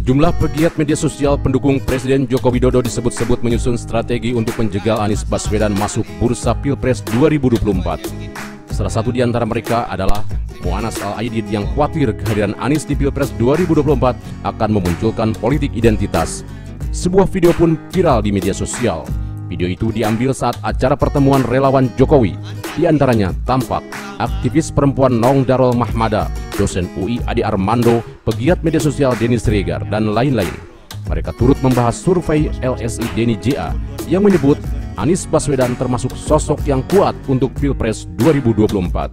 Sejumlah pegiat media sosial pendukung Presiden Joko Widodo disebut-sebut menyusun strategi untuk menjegal Anies Baswedan masuk bursa Pilpres 2024. Salah satu di antara mereka adalah Mu'anas Al-Aidid yang khawatir kehadiran Anies di Pilpres 2024 akan memunculkan politik identitas. Sebuah video pun viral di media sosial. Video itu diambil saat acara pertemuan relawan Jokowi. Di antaranya tampak aktivis perempuan Nong Darul Mahmada, dosen UI Adi Armando, pegiat media sosial Denny Siregar, dan lain-lain. Mereka turut membahas survei LSI Denny JA yang menyebut Anies Baswedan termasuk sosok yang kuat untuk Pilpres 2024.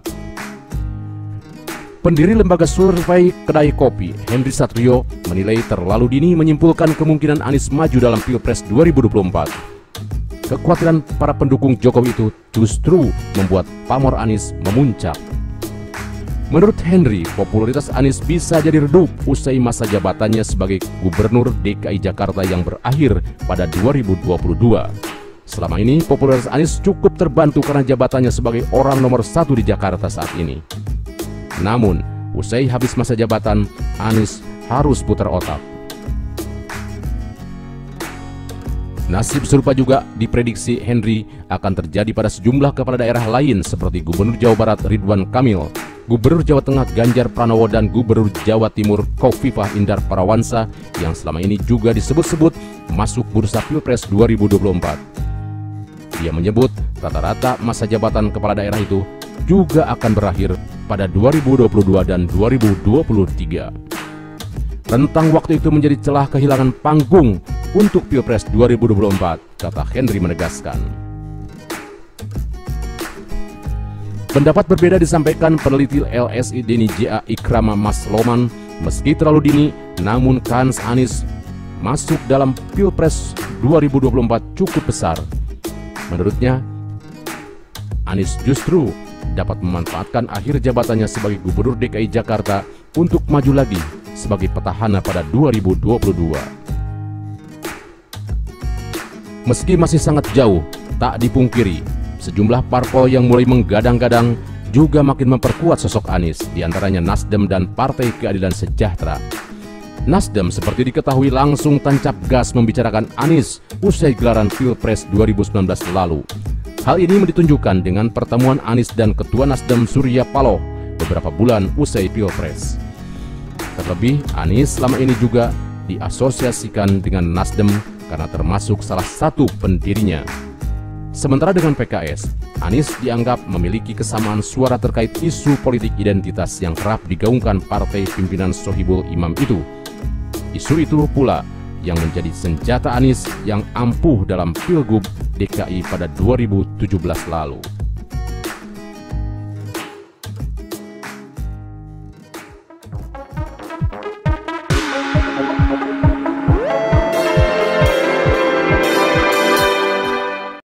Pendiri lembaga survei Kedai Kopi, Henry Satrio, menilai terlalu dini menyimpulkan kemungkinan Anies maju dalam Pilpres 2024. Kekhawatiran para pendukung Jokowi itu justru membuat pamor Anies memuncak. Menurut Henry, popularitas Anies bisa jadi redup usai masa jabatannya sebagai Gubernur DKI Jakarta yang berakhir pada 2022. Selama ini, popularitas Anies cukup terbantu karena jabatannya sebagai orang nomor 1 di Jakarta saat ini. Namun, usai habis masa jabatan, Anies harus putar otak. Nasib serupa juga diprediksi Henry akan terjadi pada sejumlah kepala daerah lain seperti Gubernur Jawa Barat Ridwan Kamil, Gubernur Jawa Tengah Ganjar Pranowo, dan Gubernur Jawa Timur Khofifah Indar Parawansa yang selama ini juga disebut-sebut masuk bursa Pilpres 2024. Dia menyebut rata-rata masa jabatan kepala daerah itu juga akan berakhir pada 2022 dan 2023. Rentang waktu itu menjadi celah kehilangan panggung untuk Pilpres 2024, kata Henry menegaskan. Pendapat berbeda disampaikan peneliti LSI Denny JA Ikrama Masloman. Meski terlalu dini, namun kans Anies masuk dalam Pilpres 2024 cukup besar. Menurutnya, Anies justru dapat memanfaatkan akhir jabatannya sebagai Gubernur DKI Jakarta untuk maju lagi sebagai petahana pada 2022. Meski masih sangat jauh, tak dipungkiri, sejumlah parpol yang mulai menggadang-gadang juga makin memperkuat sosok Anies, diantaranya Nasdem dan Partai Keadilan Sejahtera. Nasdem seperti diketahui langsung tancap gas membicarakan Anies usai gelaran Pilpres 2019 lalu. Hal ini ditunjukkan dengan pertemuan Anies dan Ketua Nasdem Surya Paloh beberapa bulan usai Pilpres. Terlebih, Anies selama ini juga diasosiasikan dengan Nasdem karena termasuk salah satu pendirinya. Sementara dengan PKS, Anies dianggap memiliki kesamaan suara terkait isu politik identitas yang kerap digaungkan partai pimpinan Sohibul Imam itu. Isu itu pula yang menjadi senjata Anies yang ampuh dalam Pilgub DKI pada 2017 lalu.